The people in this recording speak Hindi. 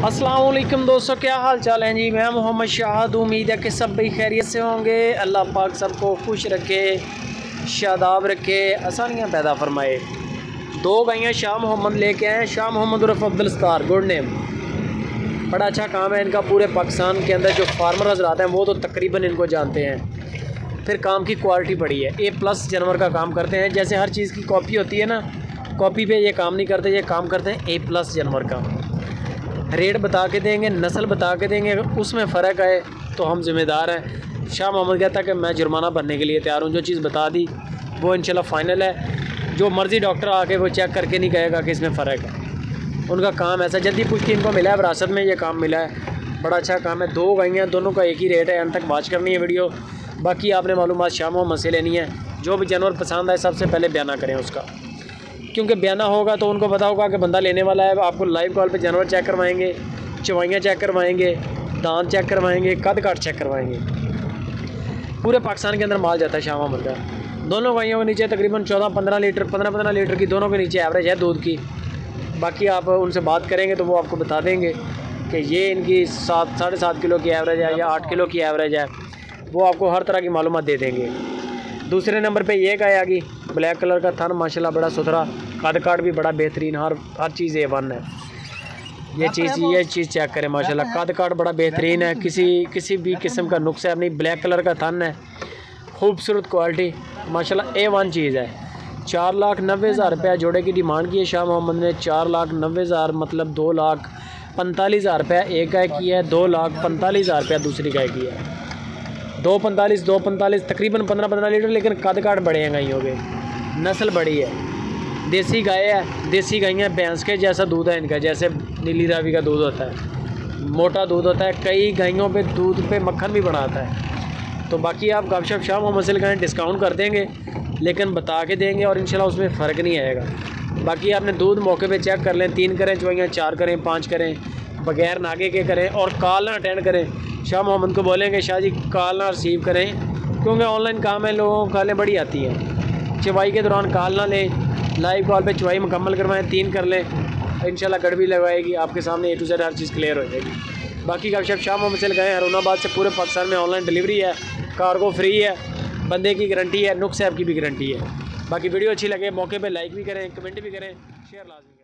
अस्सलाम वालेकुम दोस्तों, क्या हाल चाल है जी। मैं मोहम्मद शाहद, उम्मीद है कि सब भाई खैरियत से होंगे। अल्लाह पाक सबको खुश रखे, शादाब रखे, आसानियाँ पैदा फरमाए। दो गायें शाह मोहम्मद लेके आए। शाह मोहम्मद उर्फ अब्दुल सत्तार, गुड नेम। बड़ा अच्छा काम है इनका। पूरे पाकिस्तान के अंदर जो फार्मर हज़रात हैं वो तो तकरीबन इनको जानते हैं। फिर काम की क्वालिटी बड़ी है। A+ जानवर का काम करते हैं। जैसे हर चीज़ की कॉपी होती है ना, कॉपी पे ये काम नहीं करते, ये काम करते हैं A+ जानवर का। रेट बता के देंगे, नस्ल बता के देंगे। अगर उसमें फ़र्क आए तो हम ज़िम्मेदार हैं। शाह मोहम्मद कहता है कि मैं जुर्माना भरने के लिए तैयार हूँ। जो चीज़ बता दी वो इंशाल्लाह फ़ाइनल है। जो मर्ज़ी डॉक्टर आके वो चेक करके नहीं कहेगा कि इसमें फ़र्क है। उनका काम ऐसा जल्दी पूछ के इनको मिला है, विरासत में ये काम मिला है। बड़ा अच्छा काम है। दो गायें, दोनों का एक ही रेट है। अंत तक वॉच करनी है वीडियो। बाकी आपने मालूमात शाह मोहम्मद से लेनी है। जो भी जानवर पसंद आए सबसे पहले बयाना करें उसका, क्योंकि बयाना होगा तो उनको पता होगा कि बंदा लेने वाला है। आपको लाइव कॉल पे जानवर चेक करवाएंगे, चवाइयाँ चेक करवाएंगे, दांत चेक करवाएंगे, कद काट चेक करवाएंगे। पूरे पाकिस्तान के अंदर माल जाता है शाह मोहम्मद का। दोनों गायों के नीचे तकरीबन 14-15 लीटर, 15-15 लीटर की दोनों के नीचे एवरेज है दूध की। बाकी आप उनसे बात करेंगे तो वो आपको बता देंगे कि ये इनकी 7-7.5 किलो की एवरेज है या 8 किलो की एवरेज है। वो आपको हर तरह की मालूमात दे देंगे। दूसरे नंबर पे ये गाय आ गई, ब्लैक कलर का थन, माशाल्लाह बड़ा सुथरा, कद काट भी बड़ा बेहतरीन, हर चीज़ A1 है। ये चीज़ चेक करें, माशाल्लाह कद काट बड़ा बेहतरीन है। किसी भी किस्म का नुक्स है नहीं। ब्लैक कलर का थन है, खूबसूरत क्वालिटी, माशाल्लाह A1 चीज़ है। 4,90,000 रुपया जोड़े की डिमांड की है शाह मोहम्मद ने। 4,90,000 मतलब 2,45,000 रुपया एक गाय की है, 2,45,000 रुपया दूसरी गाय की है। 2,45 तकरीबन 15-15 लीटर, लेकिन कद काट बड़े हैं गायों के, नस्ल बड़ी है। देसी गाय है, देसी गायें भैंस के जैसा दूध है इनका, जैसे नीली रावी का दूध होता है, मोटा दूध होता है। कई गायों पे दूध पे मक्खन भी बनाता है। तो बाकी आप गपशप शाह मोहम्मद से लगाएं, डिस्काउंट कर देंगे, लेकिन बता के देंगे और इंशाल्लाह उसमें फ़र्क नहीं आएगा। बाकी आपने दूध मौके पे चेक कर लें। 3 करें चवाइयाँ, 4 करें, 5 करें, बगैर नागे के करें और कॉल ना अटेंड करें। शाह मोहम्मद को बोलेंगे शाह जी कॉल ना रिसीव करें, क्योंकि ऑनलाइन काम है, लोगों को कॉलें बड़ी आती हैं। चवाई के दौरान कॉल ना लें, लाइव कॉल पे चवाई मुकम्मल करवाएं। 3 कर लें, इंशाल्लाह गड़बी लगवाएगी, आपके सामने A to Z हर चीज़ क्लियर हो जाएगी। बाकी गपशप शाह मोहम्मद से लगाएं। हरुणाबाद से पूरे पाकिस्तान में ऑनलाइन डिलीवरी है, कार्गो फ्री है, बंदे की गारंटी है, नुक्स ऐप की भी गारंटी है। बाकी वीडियो अच्छी लगे मौके पे लाइक भी करें, कमेंट भी करें, शेयर लाजमी करें।